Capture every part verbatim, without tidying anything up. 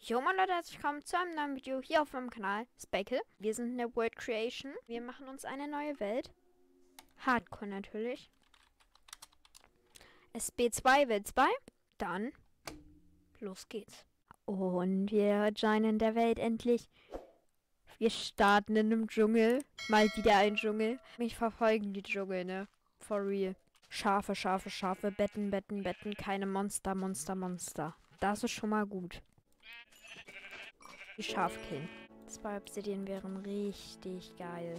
Jo meine Leute, herzlich willkommen zu einem neuen Video hier auf meinem Kanal Speckle. Wir sind in der World Creation. Wir machen uns eine neue Welt. Hardcore natürlich. S B zwei Welt zwei. Dann los geht's. Und wir joinen der Welt endlich. Wir starten in einem Dschungel. Mal wieder ein Dschungel. Mich verfolgen die Dschungel, ne? For real. Schafe, Schafe, Schafe, Betten, Betten, Betten. Keine Monster, Monster, Monster. Das ist schon mal gut. Die Schaf killen. Zwei Obsidian wären richtig geil.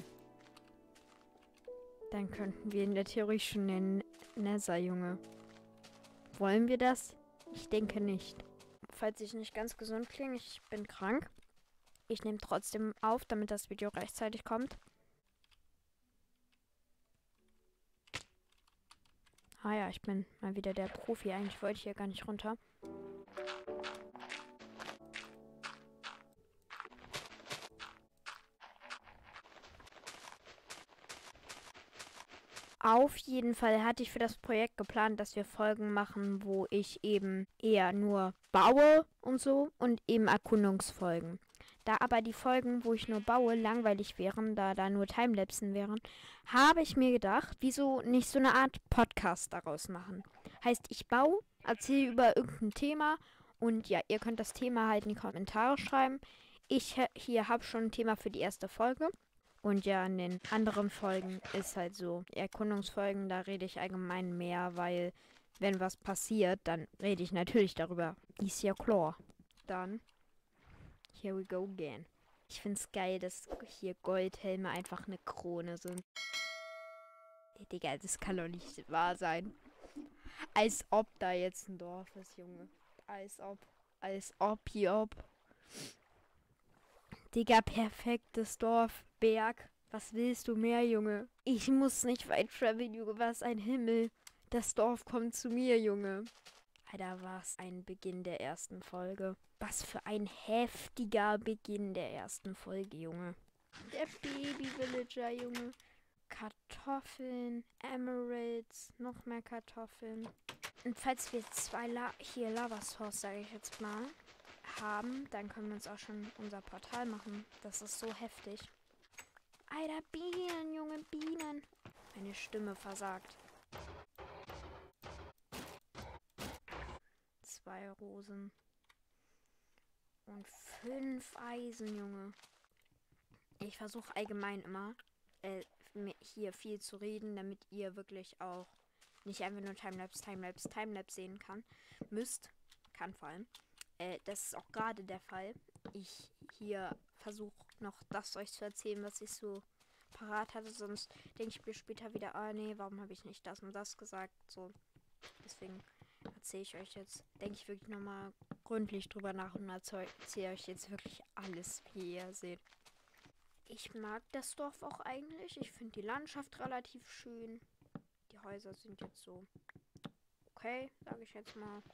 Dann könnten wir in der Theorie schon den Nether, Junge. Wollen wir das? Ich denke nicht. Falls ich nicht ganz gesund klinge, ich bin krank. Ich nehme trotzdem auf, damit das Video rechtzeitig kommt. Ah ja, ich bin mal wieder der Profi. Eigentlich wollte ich hier gar nicht runter. Auf jeden Fall hatte ich für das Projekt geplant, dass wir Folgen machen, wo ich eben eher nur baue und so und eben Erkundungsfolgen. Da aber die Folgen, wo ich nur baue, langweilig wären, da da nur Timelapsen wären, habe ich mir gedacht, wieso nicht so eine Art Podcast daraus machen. Heißt, ich baue, erzähle über irgendein Thema und ja, ihr könnt das Thema halt in die Kommentare schreiben. Ich hier habe schon ein Thema für die erste Folge. Und ja, in den anderen Folgen ist halt so, Erkundungsfolgen, da rede ich allgemein mehr, weil wenn was passiert, dann rede ich natürlich darüber. Ist ja klar. Dann, here we go again. Ich find's geil, dass hier Goldhelme einfach eine Krone sind. Hey, Digga, das kann doch nicht wahr sein. Als ob da jetzt ein Dorf ist, Junge. Als ob. Als ob hier ob. Digga, perfektes Dorf. Berg. Was willst du mehr, Junge? Ich muss nicht weit traveln, Junge. Was ein Himmel. Das Dorf kommt zu mir, Junge. Alter, was ein Beginn der ersten Folge. Was für ein heftiger Beginn der ersten Folge, Junge. Der Baby-Villager, Junge. Kartoffeln, Emeralds, noch mehr Kartoffeln. Und falls wir zwei La hier Lava Source, sage ich jetzt mal, haben, dann können wir uns auch schon unser Portal machen. Das ist so heftig. Alter, Bienen, Junge, Bienen. Meine Stimme versagt. Zwei Rosen. Und fünf Eisen, Junge. Ich versuche allgemein immer, äh, hier viel zu reden, damit ihr wirklich auch nicht einfach nur Timelapse, Timelapse, Timelapse sehen kann. Müsst. Kann vor allem. Äh, das ist auch gerade der Fall. Ich hier versuche noch das euch zu erzählen, was ich so parat hatte. Sonst denke ich mir später wieder, ah nee, warum habe ich nicht das und das gesagt? So. Deswegen erzähle ich euch jetzt, denke ich wirklich nochmal gründlich drüber nach und erzähle euch jetzt wirklich alles, wie ihr seht. Ich mag das Dorf auch eigentlich. Ich finde die Landschaft relativ schön. Die Häuser sind jetzt so okay, sage ich jetzt mal.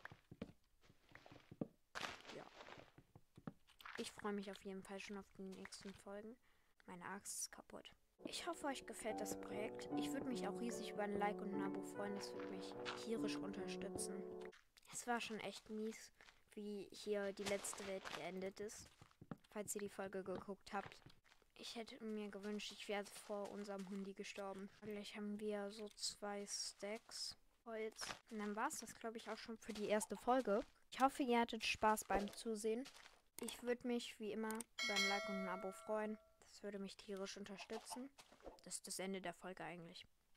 Ja. Ich freue mich auf jeden Fall schon auf die nächsten Folgen. Meine Axt ist kaputt. Ich hoffe, euch gefällt das Projekt. Ich würde mich auch riesig über ein Like und ein Abo freuen. Das würde mich tierisch unterstützen. Es war schon echt mies, wie hier die letzte Welt geendet ist. Falls ihr die Folge geguckt habt. Ich hätte mir gewünscht, ich wäre vor unserem Hundi gestorben. Gleich haben wir so zwei Stacks Holz. Und dann war es das, glaube ich, auch schon für die erste Folge. Ich hoffe, ihr hattet Spaß beim Zusehen. Ich würde mich wie immer über ein Like und ein Abo freuen. Das würde mich tierisch unterstützen. Das ist das Ende der Folge eigentlich.